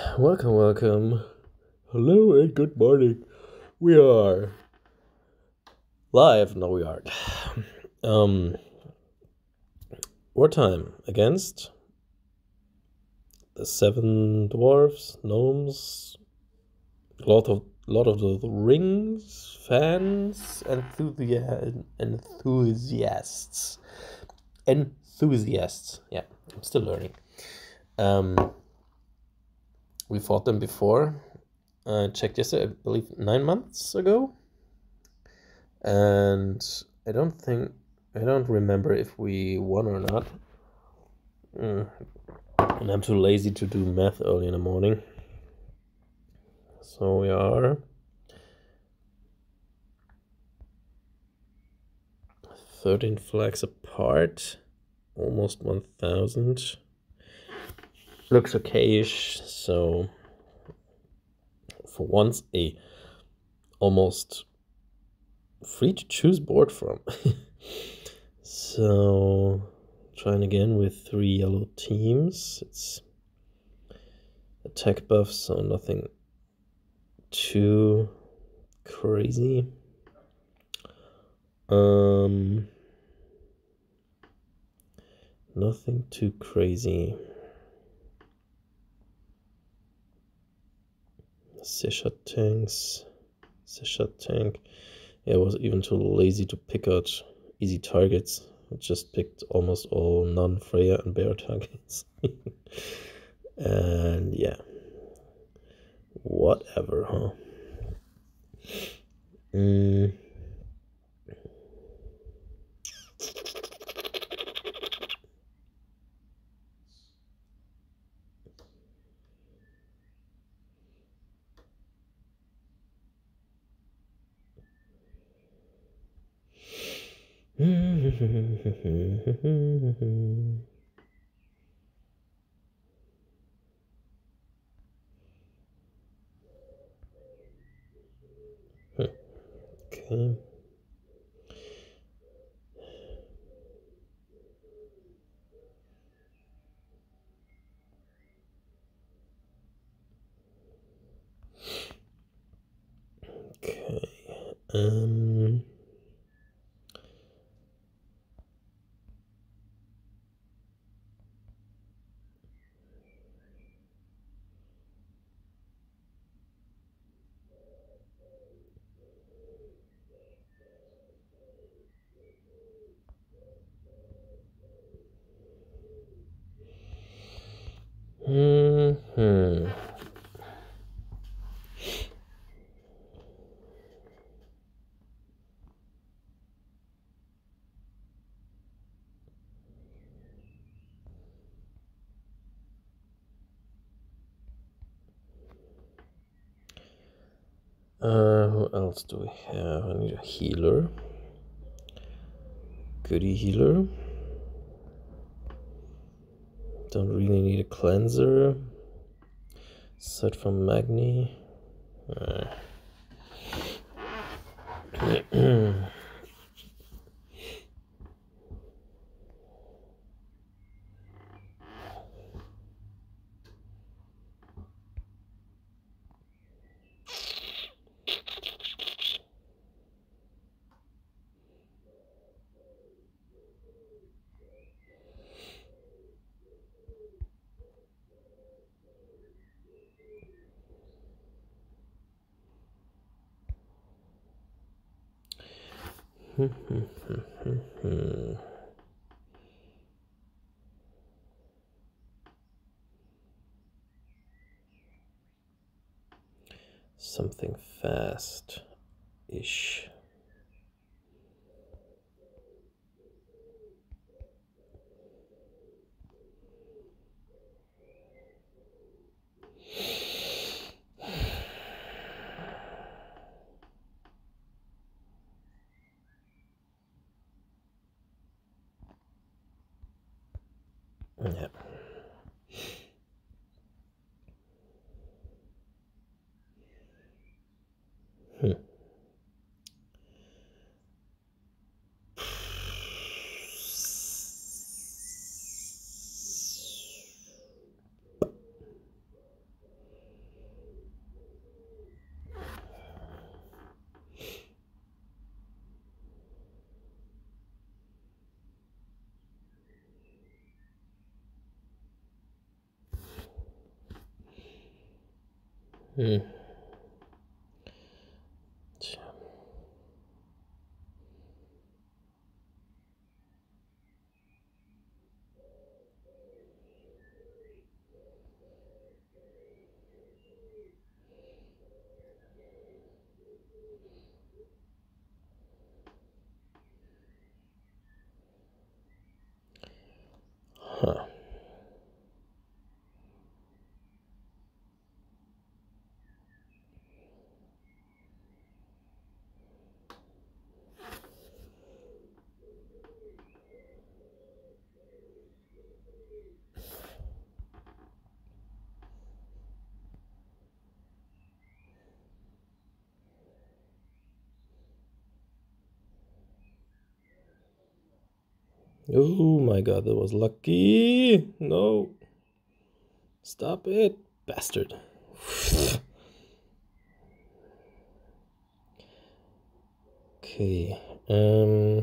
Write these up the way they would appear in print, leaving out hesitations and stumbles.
Welcome, welcome. Hello and good morning. We are live. No, we aren't. Um, Wartime against the Seven Dwarfs, Gnomes, lot of the Rings fans, enthusiasts. Yeah, I'm still learning. We fought them before. I checked yesterday, I believe 9 months ago. And I don't remember if we won or not. And I'm too lazy to do math early in the morning. So we are 13 flags apart, almost 1,000. Looks okayish, so for once a almost free to choose board from. So trying again with 3 yellow teams. It's attack buff, so nothing too crazy. Nothing too crazy. Sisha tank. Yeah, I was even too lazy to pick out easy targets. I just picked almost all non-Freya and bear targets. And yeah, whatever, huh? Okay. Okay. Who else do we have? I need a healer. Goody healer. Don't really need a cleanser. Aside from Magni. Something fast-ish. Yeah. Hmm. Huh. Oh my god, that was lucky. No. Stop it, bastard. Okay. Oh,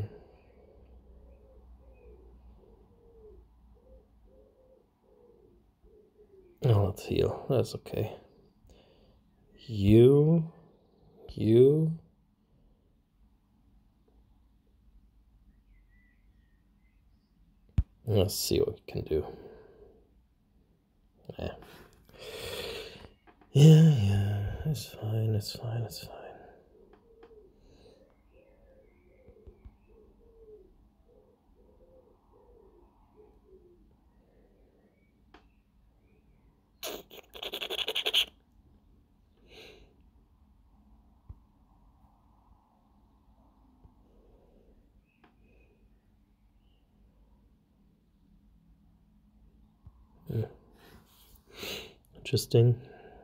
let's heal. That's okay. You. Let's see what we can do. Yeah. Yeah. It's fine. It's fine. It's fine. Interesting.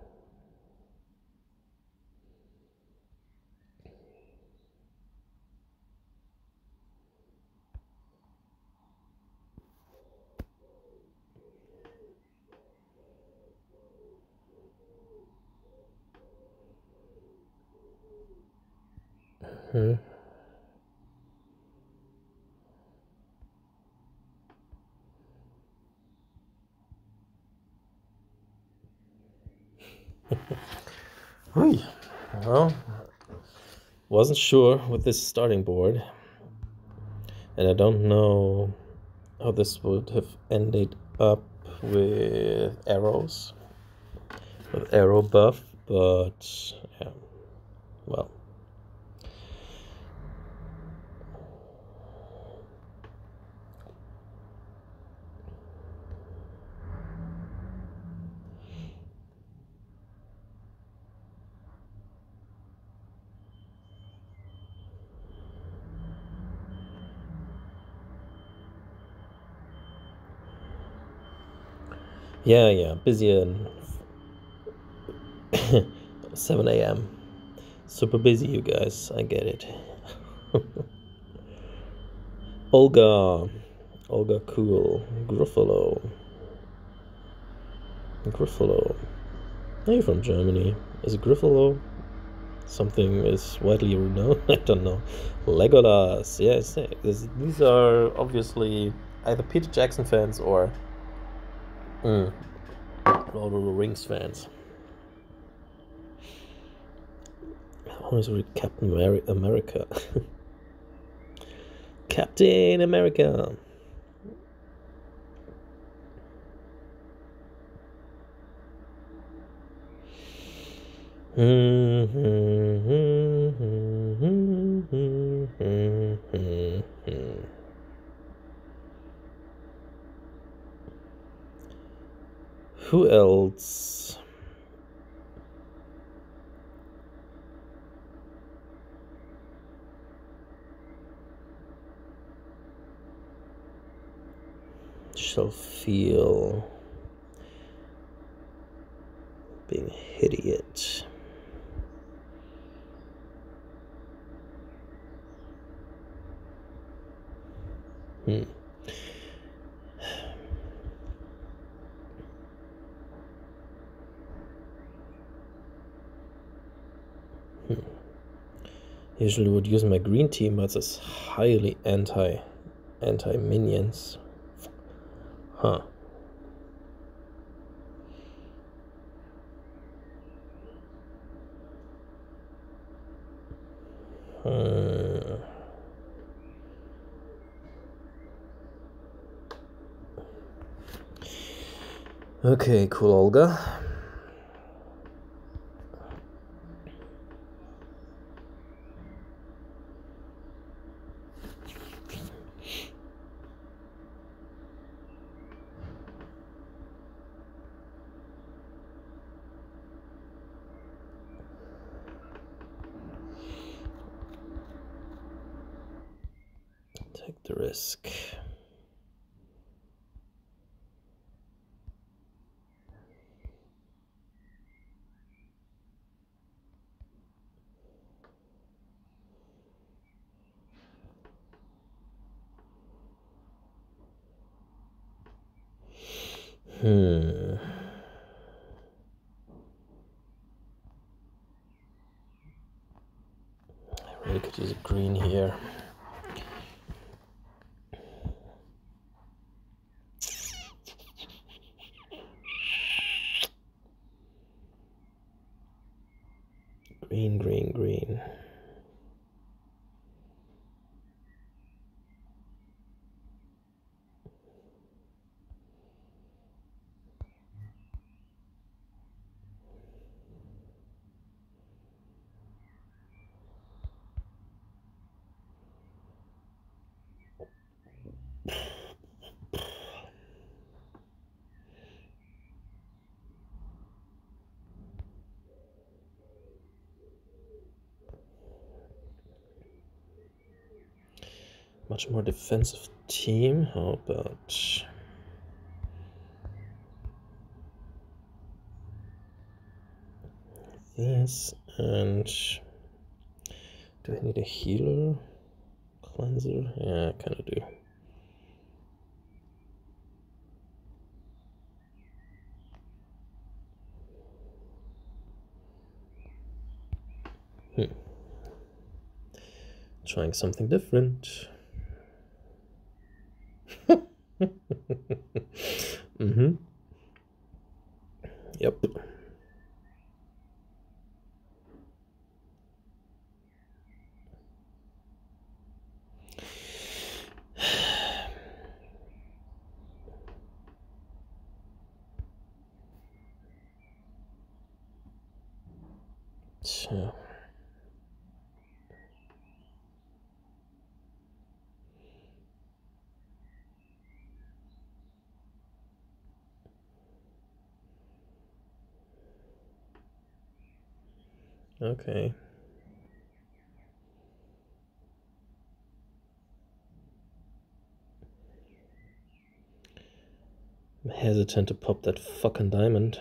Hmm. Well, wasn't sure with this starting board, and I don't know how this would have ended up with arrows, with arrow buff, but yeah, well. Yeah, busy at 7 a.m. Super busy, you guys. I get it. Olga Cool. Gruffalo. Are you from Germany? Is Gruffalo something is widely known? I don't know. Legolas. Yes, these are obviously either Peter Jackson fans or Lord of the Rings fans. I always read Captain America. Captain America. Who else? Shall feel being hideous. Usually would use my green team, but it's highly anti minions. Huh. Uh, okay, cool, Olga. Take the risk. I really could use a green here. Green, green, green. Much more defensive team. How about this? And do I need a healer? Cleanser? Yeah, I kind of do. Trying something different. Mm-hmm. Yep. So. Okay. I'm hesitant to pop that fucking diamond.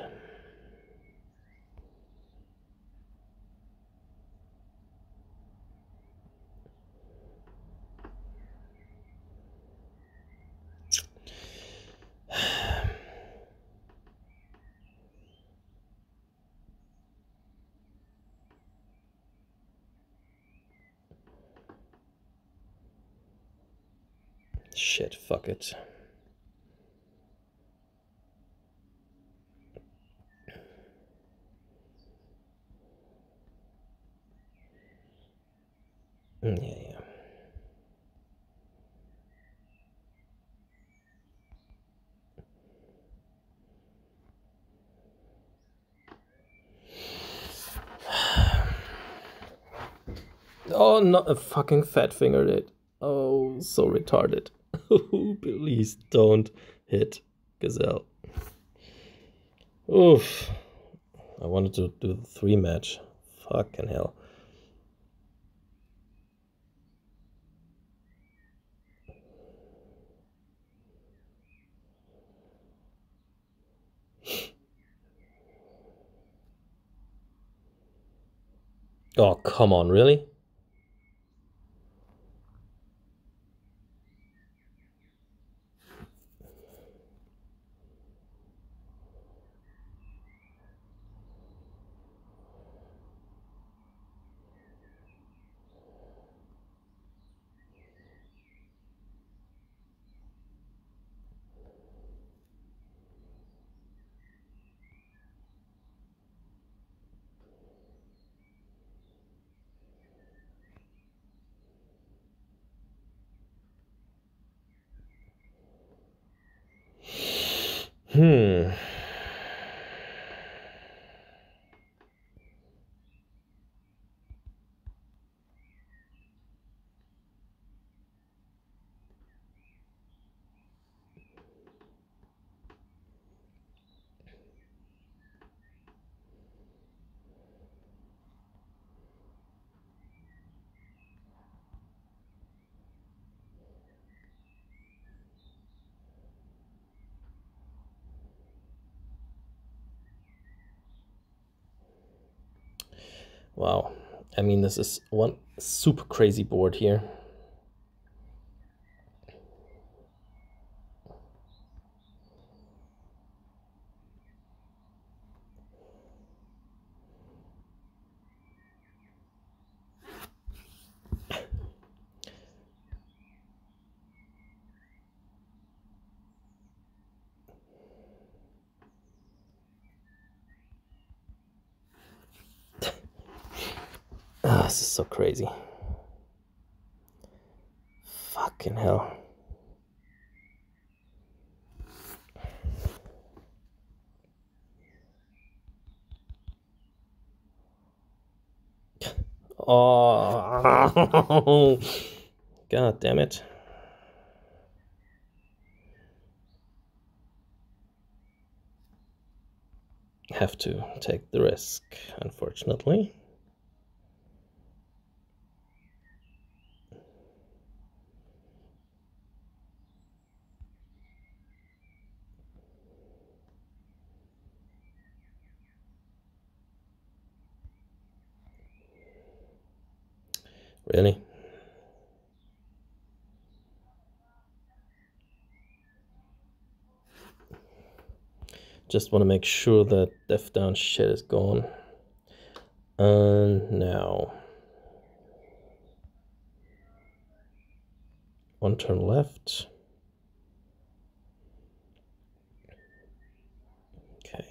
Shit, fuck it. Yeah. Oh, not a fucking fat fingered it. Oh, so retarded. Please don't hit Gazelle. Oof. I wanted to do the 3 match. Fucking hell. Oh, come on, really? Hmm. Wow. I mean, this is one super crazy board here. Ah, this is so crazy. Fucking hell. Oh, God damn it. Have to take the risk, unfortunately. Really? Just want to make sure that Death Down shit is gone. And now. One turn left. Okay.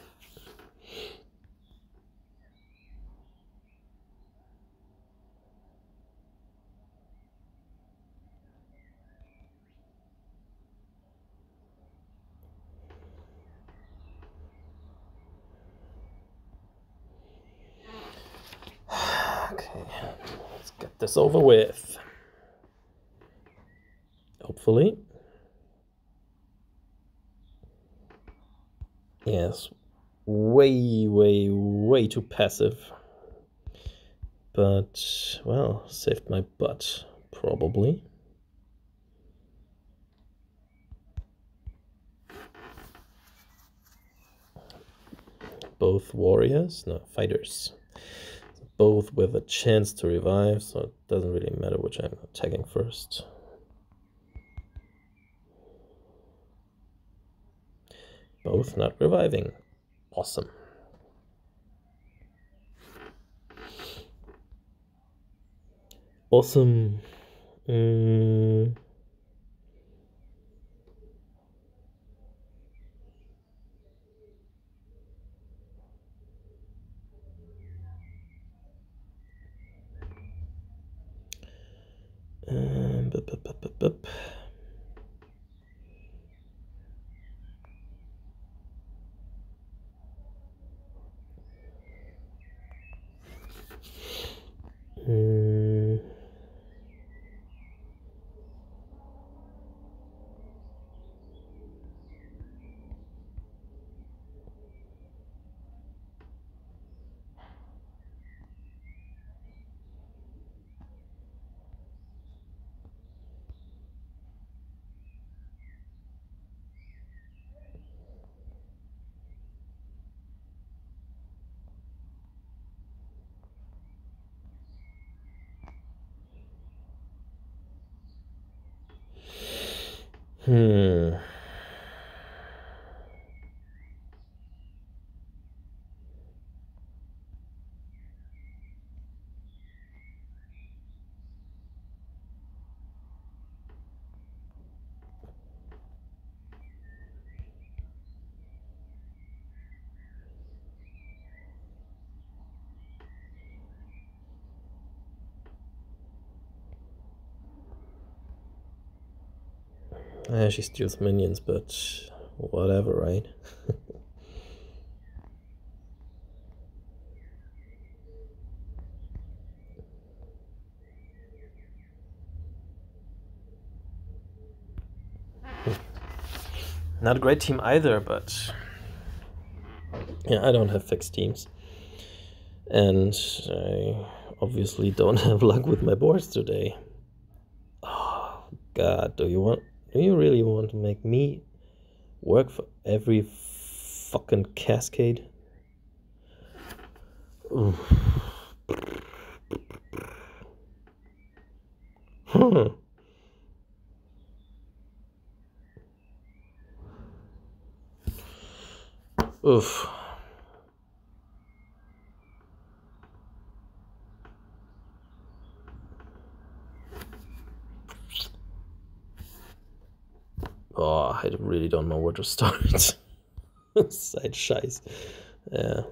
Okay, let's get this over with. Hopefully. Yes, way too passive. But, well, saved my butt, probably. Both warriors, no, fighters. Both with a chance to revive, so it doesn't really matter which I'm attacking first. Both not reviving. Awesome. Awesome. Bup. She steals minions, but whatever, right? Not a great team either, but yeah, I don't have fixed teams. And I obviously don't have luck with my boards today. Oh, God, do you really want to make me work for every fucking cascade? Oof. Oof. Oh, I really don't know where to start. Side scheiß. Yeah.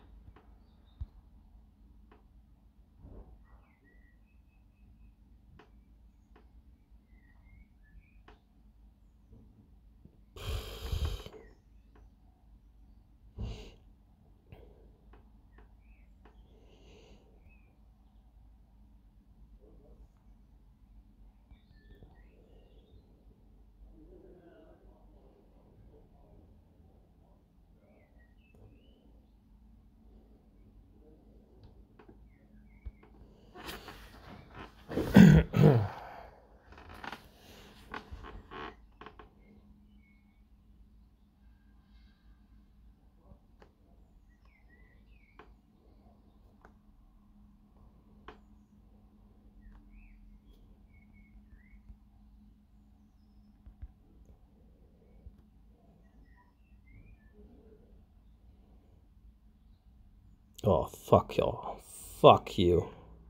Oh, fuck y'all. Fuck you.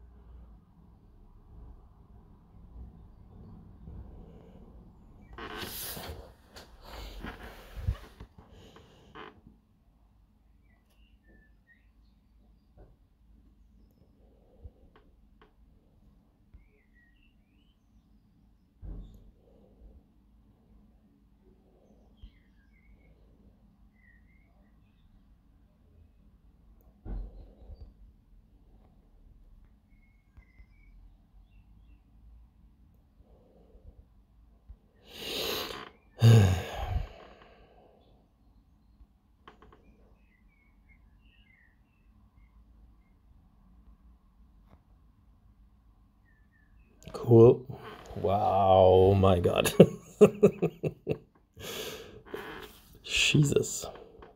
Cool. Wow, my God. Jesus.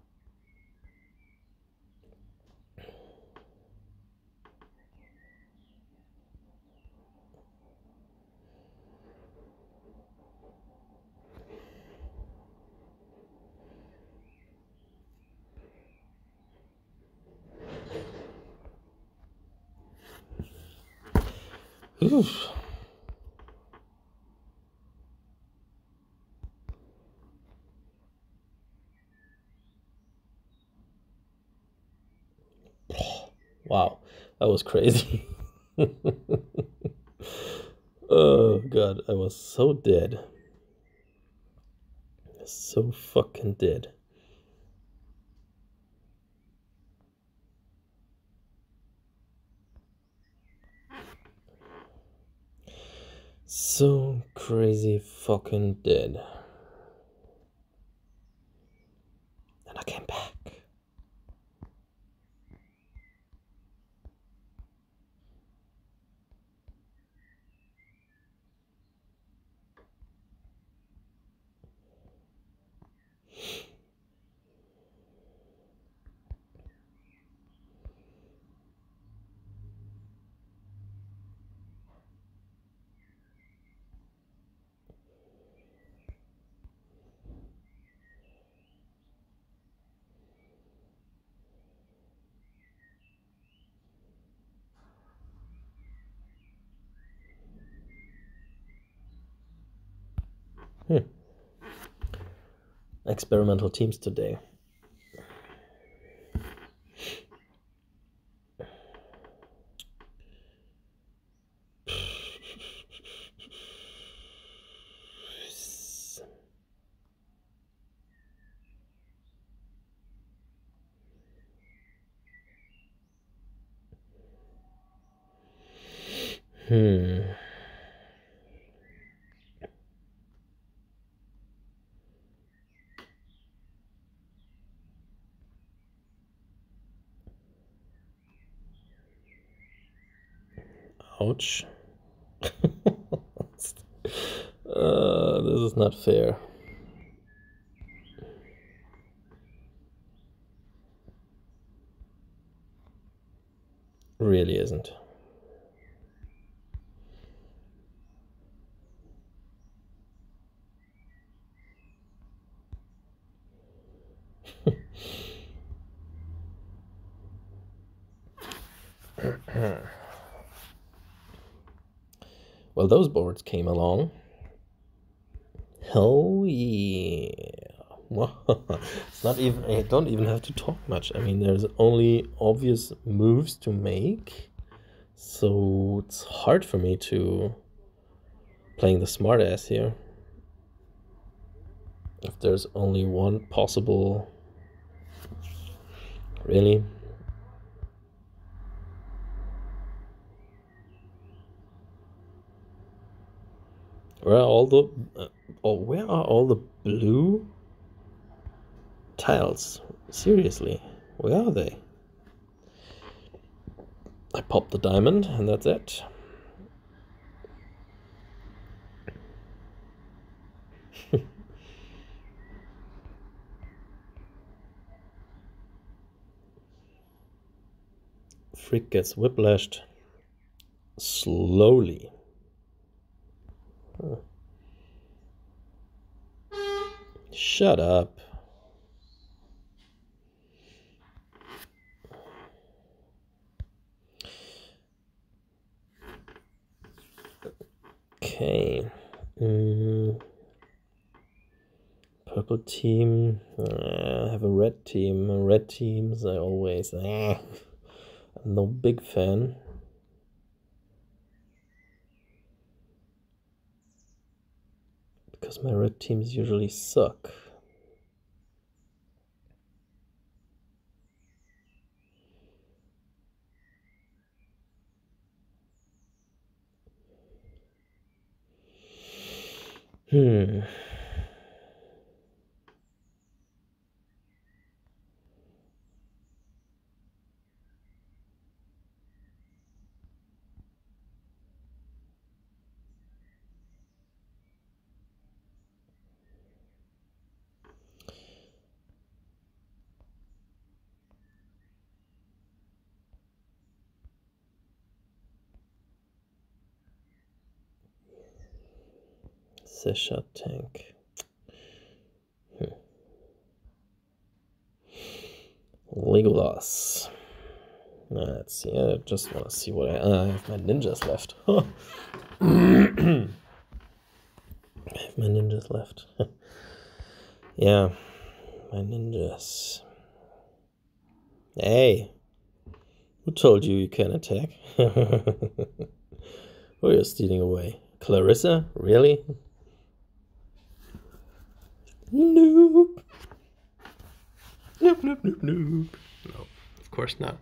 Oof. Wow, that was crazy. Oh God, I was so dead. So fucking dead. So crazy fucking dead. And I came back. Experimental teams today. Hmm. Ouch. This is not fair. Really isn't. Well, those boards came along. Hell yeah. It's not even, I don't even have to talk much. I mean, there's only obvious moves to make. So it's hard for me to playing the smart ass here. If there's only one possible... Really? Where are all the where are all the blue tiles? Seriously, where are they? I popped the diamond and that's it. Frick gets whiplashed slowly. Huh. Shut up. Okay. Purple team. I have a red team. Red teams I always... I'm no big fan. Because my red teams usually suck. Sesha tank. Legolas. Let's see. I just want to see what I have my ninjas left. I have my ninjas left. Yeah, my ninjas. Hey, who told you you can attack? Who are you stealing away? Clarissa? Really? Nope. Nope, nope, nope, nope. No, of course not.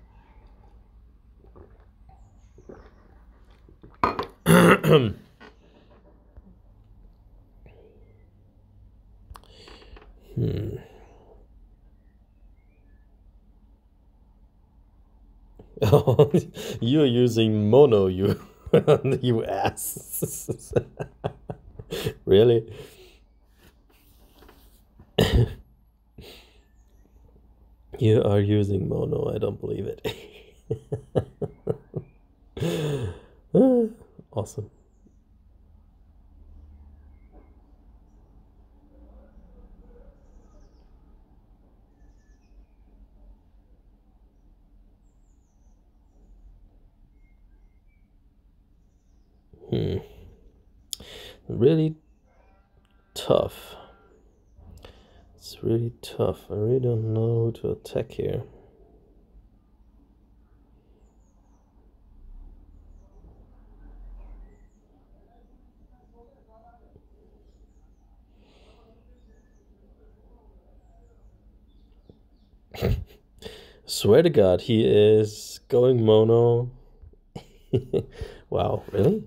Oh, you're using mono, you you ass. Really? You are using mono, I don't believe it. Awesome. Really tough. It's really tough. I really don't know who to attack here. Swear to God, he is going mono. Wow, really?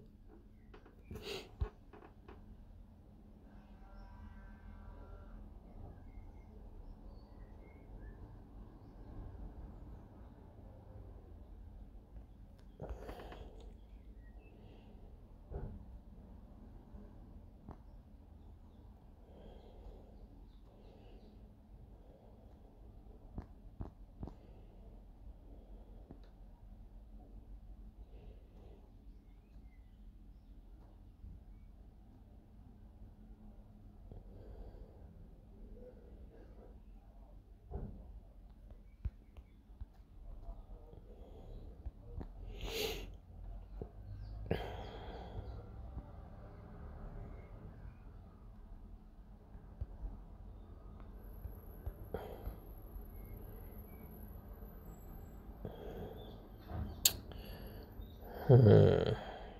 Hmm.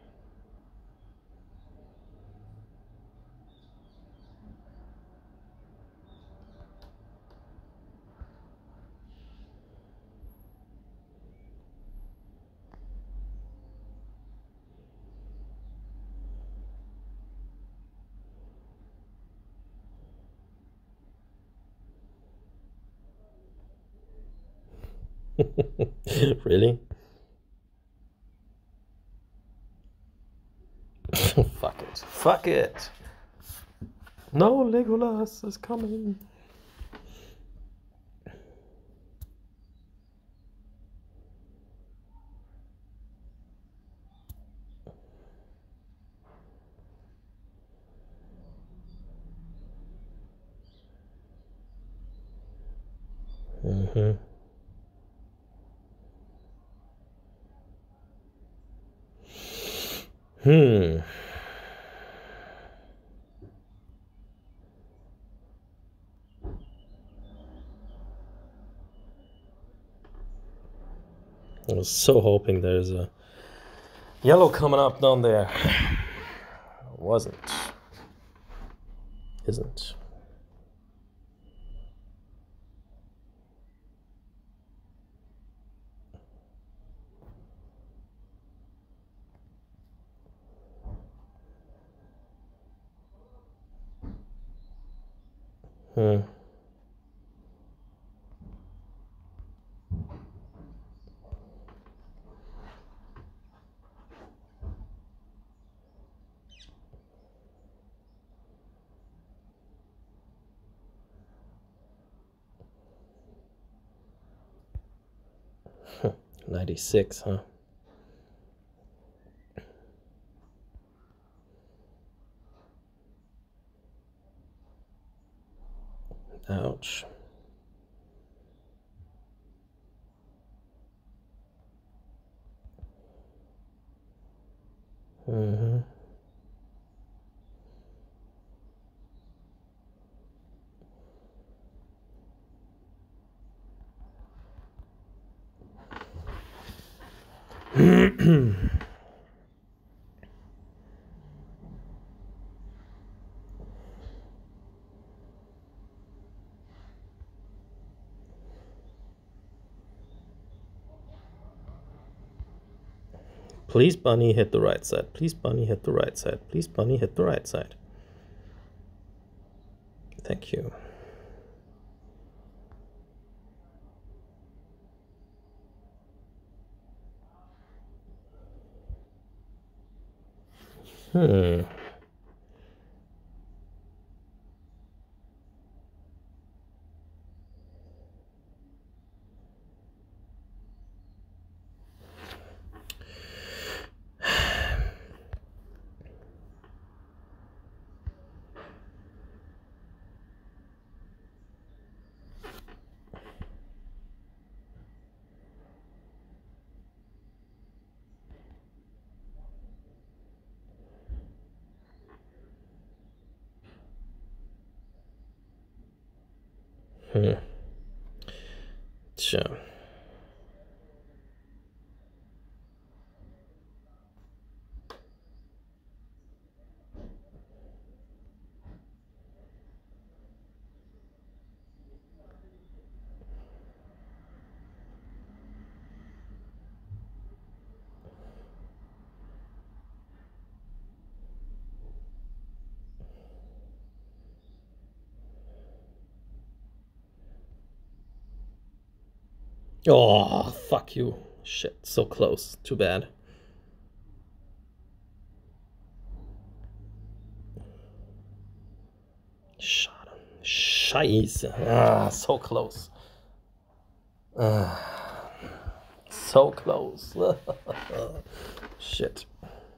Really? Fuck it. Fuck it. No, Legolas is coming. Mm-hmm. Hmm. I was so hoping there's a yellow coming up down there. Wasn't. Isn't. Hmm. Huh. 96, huh? Ouch. Mm-hmm. Please, bunny, hit the right side. Please, bunny, hit the right side. Please, bunny, hit the right side. Thank you. Hmm. Hmm. Sure. Oh, fuck you. Shit, so close. Too bad. Scheiße. Ah, so close. So close. Shit.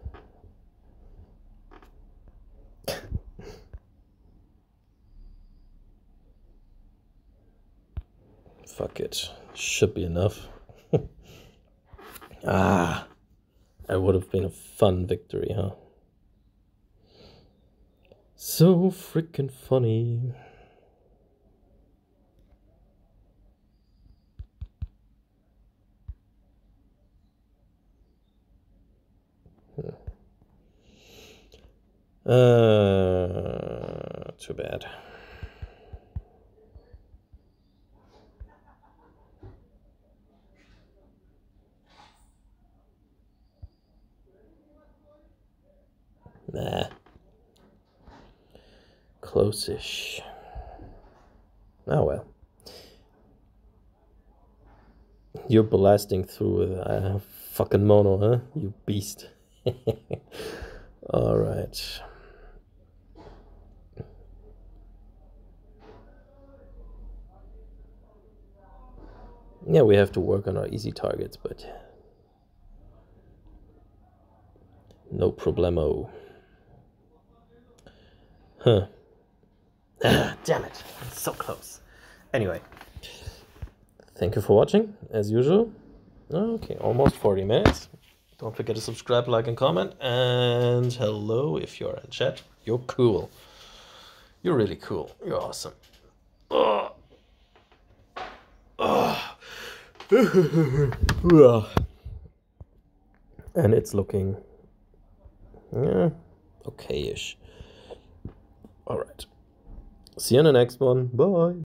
Fuck it. Should be enough. Ah. It would have been a fun victory, huh? So freaking funny. Too bad. Nah. Close-ish. Oh well. You're blasting through a fucking mono, huh? You beast. Alright. Yeah, we have to work on our easy targets, but no problemo. Huh. Ah, damn it. So close. Anyway. Thank you for watching, as usual. Okay, almost 40 minutes. Don't forget to subscribe, like, and comment. And hello, if you're in chat. You're cool. You're really cool. You're awesome. Oh. Oh. And it's looking okay-ish. All right. See you in the next one. Bye.